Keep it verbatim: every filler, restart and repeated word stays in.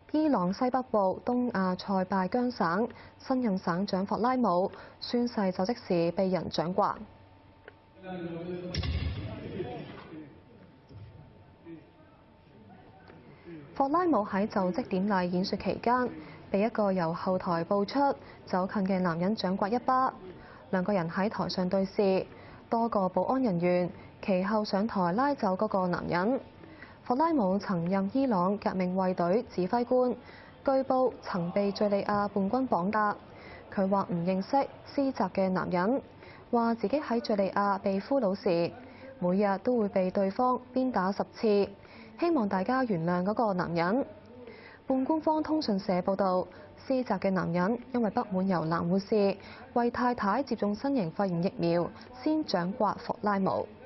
伊朗西北部東亞塞拜疆省新任省長霍拉姆宣誓就職時被人掌摑。霍拉姆喺就職典禮演說期間，被一個由後台步出走近嘅男人掌摑一巴，兩個人喺台上對視，多個保安人員其後上台拉走嗰個男人。霍拉姆曾任伊朗革命衛隊指揮官，據報曾被敍利亞叛軍綁架。佢話唔認識施襲嘅男人，話自己喺敍利亞被俘虜時，每日都會被對方鞭打十次，希望大家原諒嗰個男人。半官方通訊社報導，施襲嘅男人因為不滿由男護士為太太接種新型肺炎疫苗，先掌摑霍拉姆。